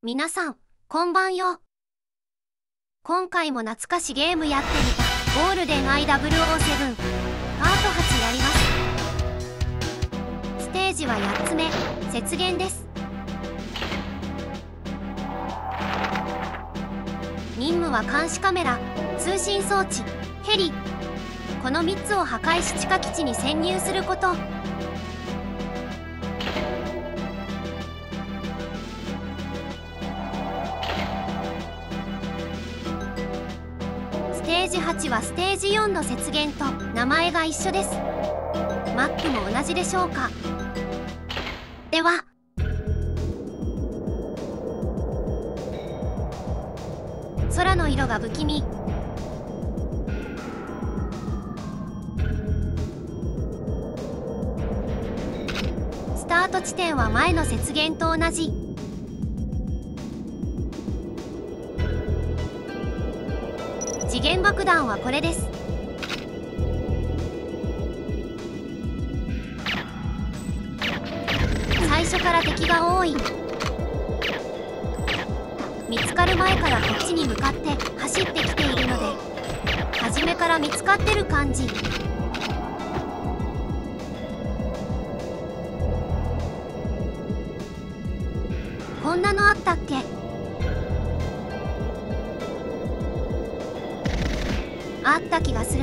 皆さん、こんばんよ。今回も懐かしゲームやってみたゴールデン IW07 パート8やります。ステージは8つ目、雪原です。任務は監視カメラ、通信装置、ヘリ。この3つを破壊し地下基地に潜入すること。ステージ8はステージ4の雪原と名前が一緒です。マップも同じでしょうか。では空の色が不気味。スタート地点は前の雪原と同じ。時限爆弾はこれです。最初から敵が多い。見つかる前からこっちに向かって走ってきているので、初めから見つかってる感じ。こんなのあったっけ？あった気がする。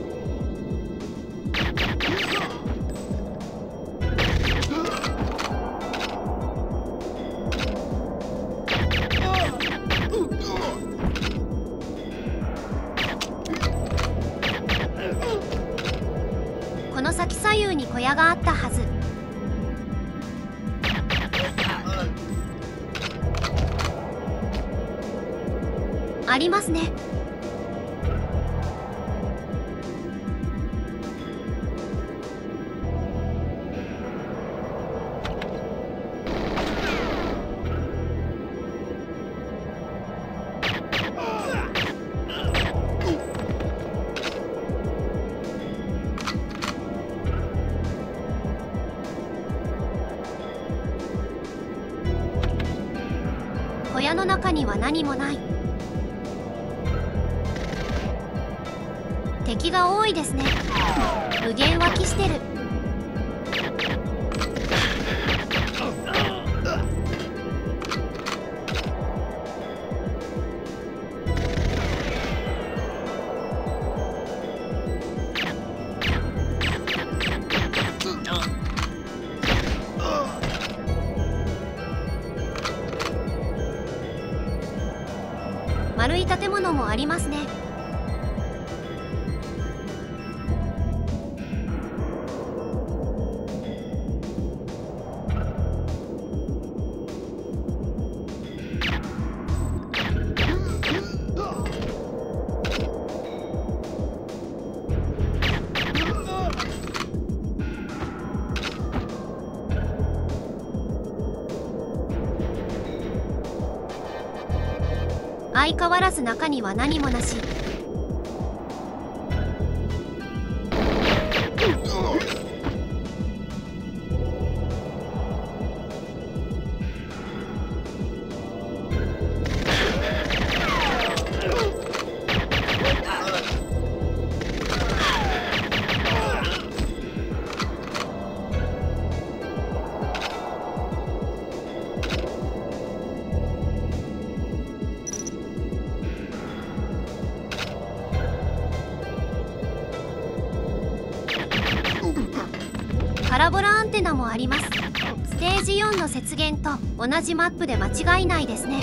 この先左右に小屋があったはず。ありますね。小屋の中には何もない。敵が多いですね。無限湧きしてる。丸い建物もありますね。相変わらず中には何もなし。パラボラアンテナもあります。ステージ4の雪原と同じマップで間違いないですね。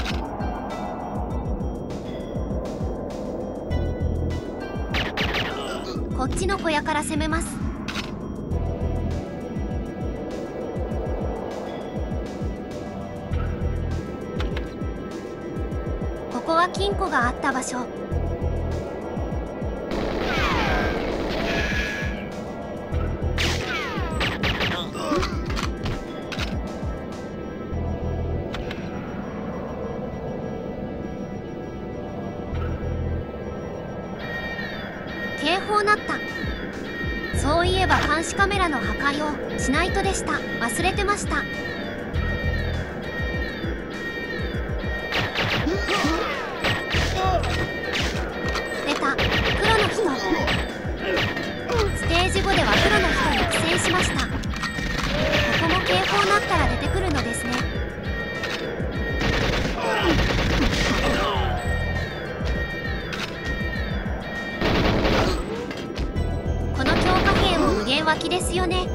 こっちの小屋から攻めます。ここは金庫があった場所。警報鳴った。そういえば監視カメラの破壊をしないとでした。忘れてました。 ですよね。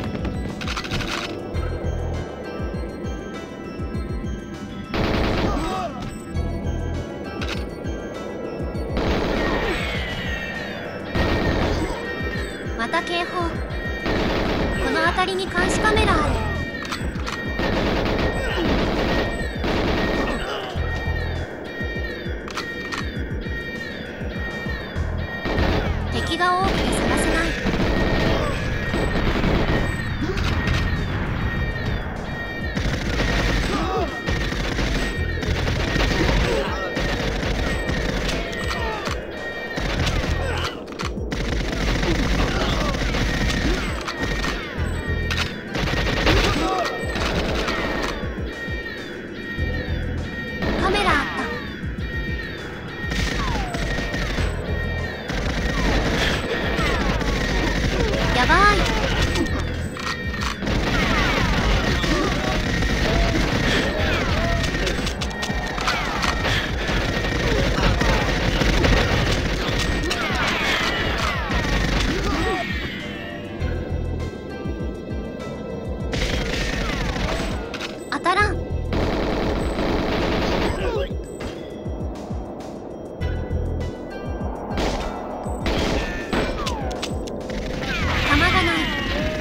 また警報。この辺りに監視カメラある。敵が多くて探せない。カメラあった。やばい。当たらん。弾がない。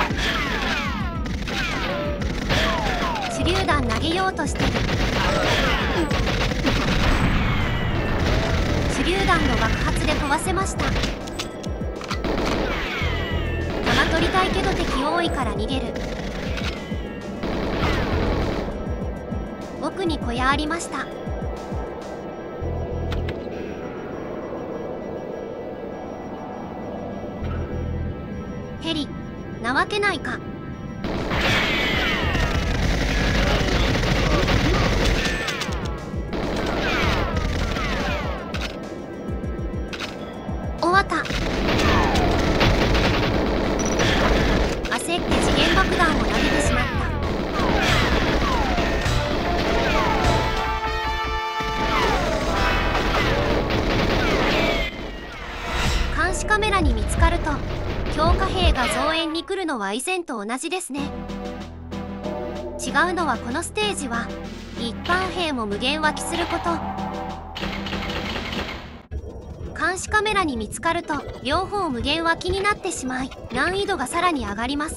手榴弾投げようとしてる。手榴弾の爆発で飛ばせました。弾取りたいけど敵多いから逃げる。奥に小屋ありました。ヘリなわけないか。終わった。焦って時限爆弾を投げてしまった。監視カメラに見つかると強化兵が増援に来るのは以前と同じですね。違うのはこのステージは一般兵も無限湧きすること。監視カメラに見つかると両方無限湧きになってしまい難易度がさらに上がります。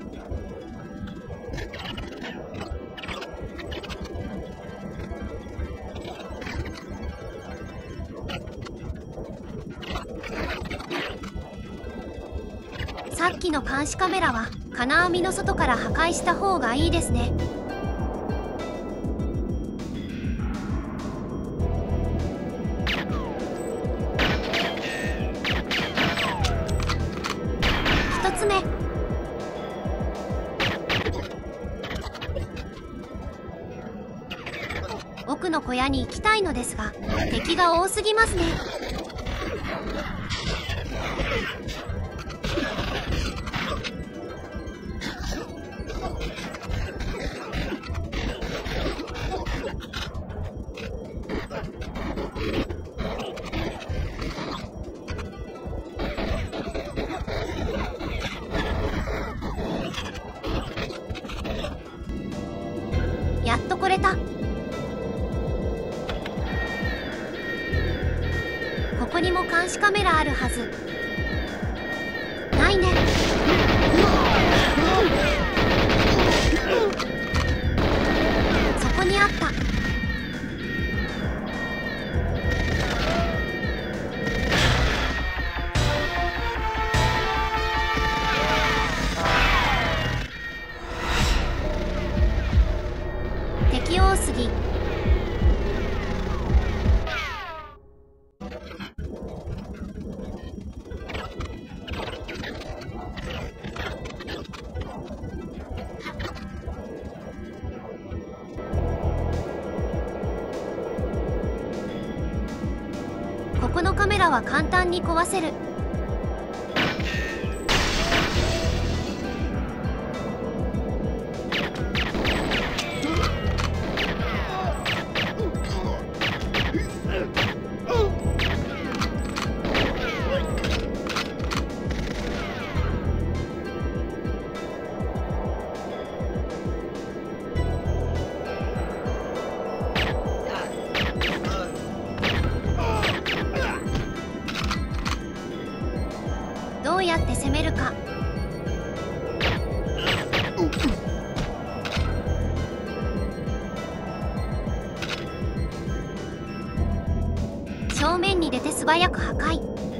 さっきの監視カメラは金網の外から破壊した方がいいですね。1つ目。奥の小屋に行きたいのですが敵が多すぎますね。やっと来れた。ここにも監視カメラあるはず。ないね。そこにあった。敵多すぎ。ここのカメラは簡単に壊せる。 に出て素早く破壊。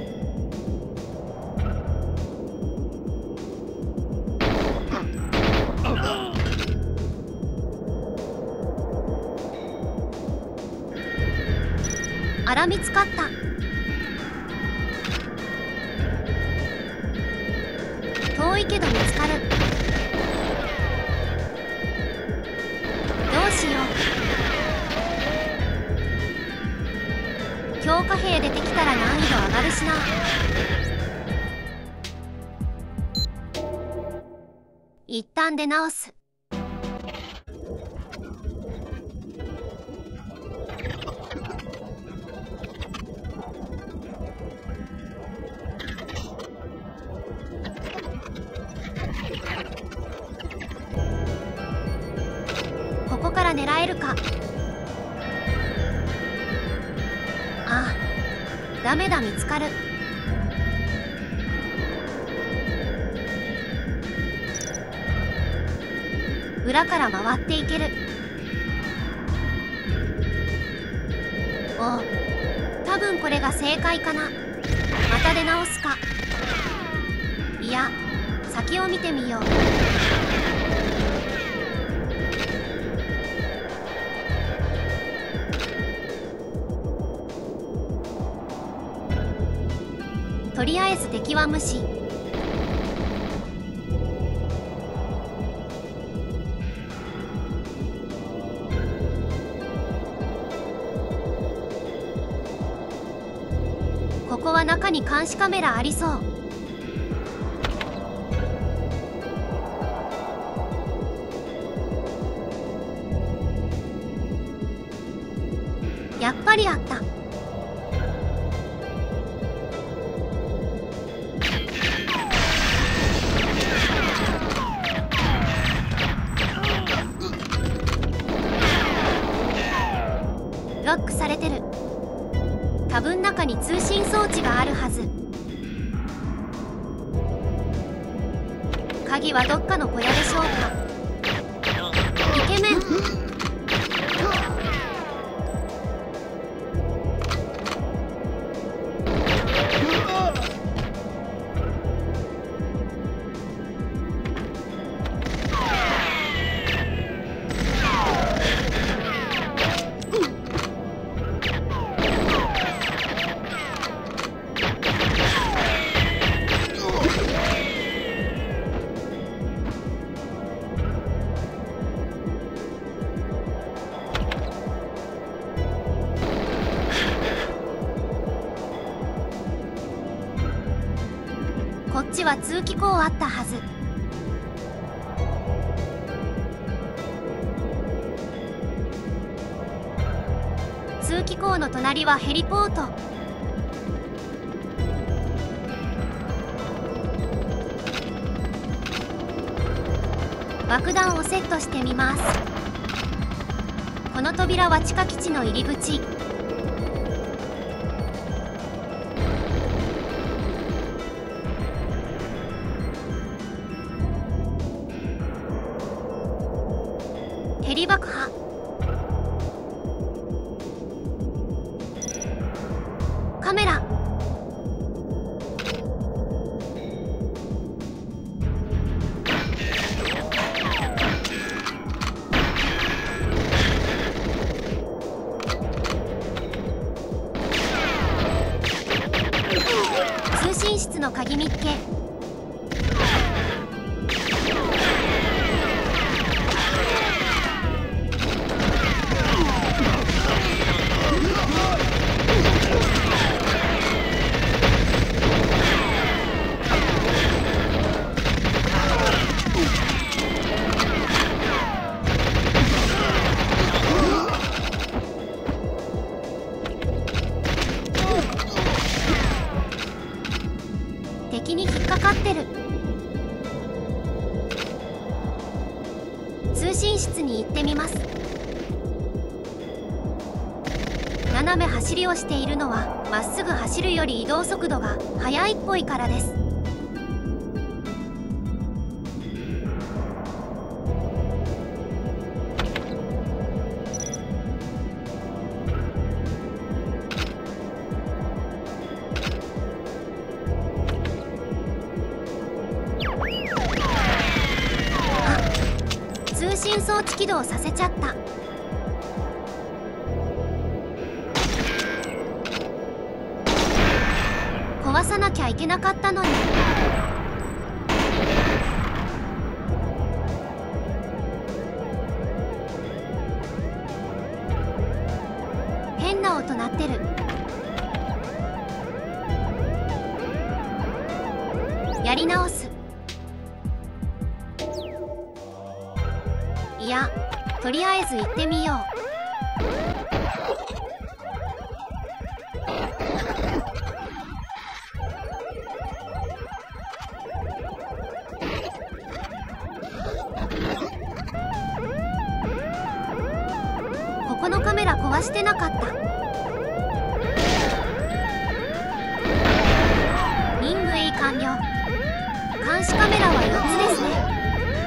あら見つかった。遠いけど見つかる。どうしよう。強化兵出てきたら難易度上がるしな。一旦出直す。ここから狙えるか。ああ、ダメだ、見つかる。裏から回っていける。おう、多分これが正解かな。また出直すか。いや、先を見てみよう。とりあえず敵は無視。ここは中に監視カメラありそう。やっぱりあった。ロックされてる。多分中に通信装置があるはず。鍵はどっかの小屋でしょうか。イケメン。こっちは通気口あったはず。通気口の隣はヘリポート。爆弾をセットしてみます。この扉は地下基地の入り口。ヘリ爆破。カメラ。通信室の鍵見っけ。敵に引っかかってる。通信室に行ってみます。斜め走りをしているのはまっすぐ走るより移動速度が速いっぽいからです。 ち起動させちゃった。壊さなきゃいけなかったのに。変な音鳴ってる。やり直す。いや、とりあえず行ってみよう。ここのカメラ壊してなかった。任務 A 完了。監視カメラは4つですね。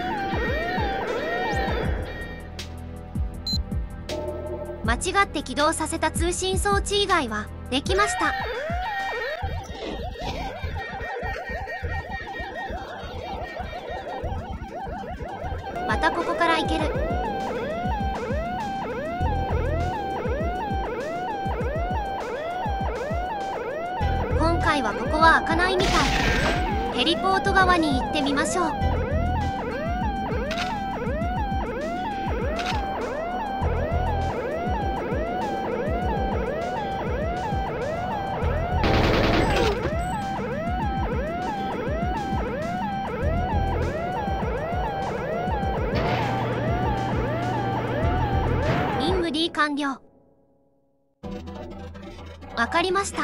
間違って起動させた通信装置以外はできました。またここから行ける。今回はここは開かないみたい。ヘリポート側に行ってみましょう。任務 D 完了。わかりました。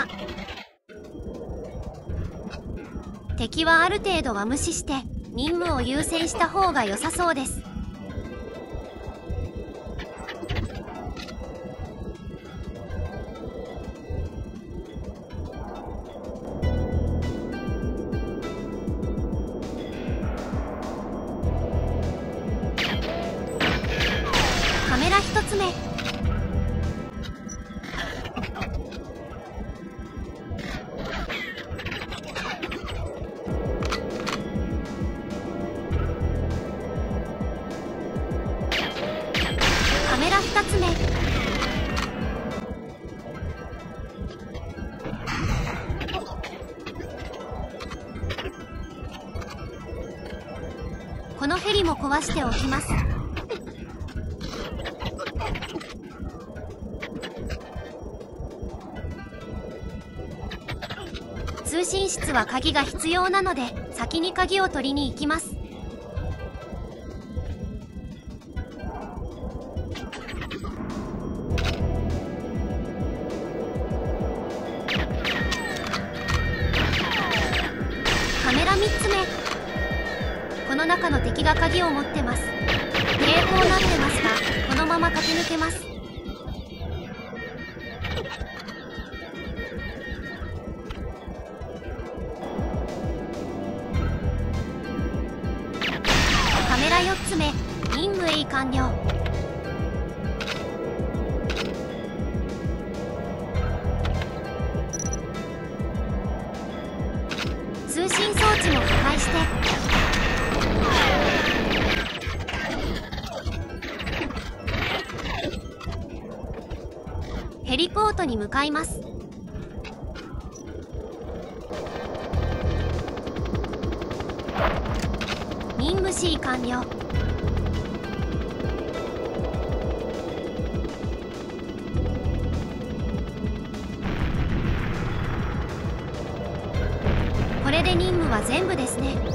敵はある程度は無視して任務を優先した方が良さそうです。カメラ1つ目。カメラ2つ目。このヘリも壊しておきます。通信室は鍵が必要なので先に鍵を取りに行きます。カメラ3つ目。この中の敵が鍵を持ってます。抵抗なってますがこのまま駆け抜けます。カメラ4つ目。任務 A 完了。通信装置も破壊して。ヘリポートに向かいます。任務 C 完了。これで任務は全部ですね。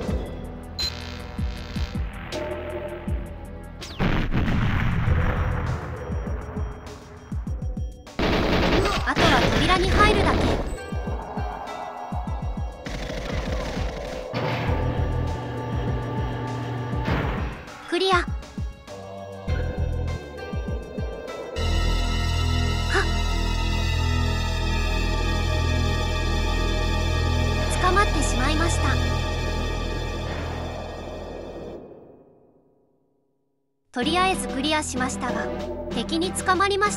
あとは扉に入るだけ。クリア。はっ。捕まってしまいました。とりあえずクリアしましたが敵に捕まりました。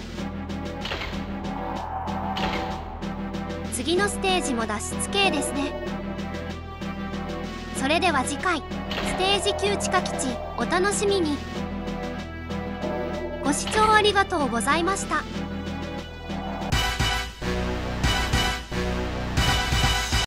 次のステージも脱出系ですね。それでは次回ステージ9地下基地お楽しみに。 ご視聴ありがとうございました。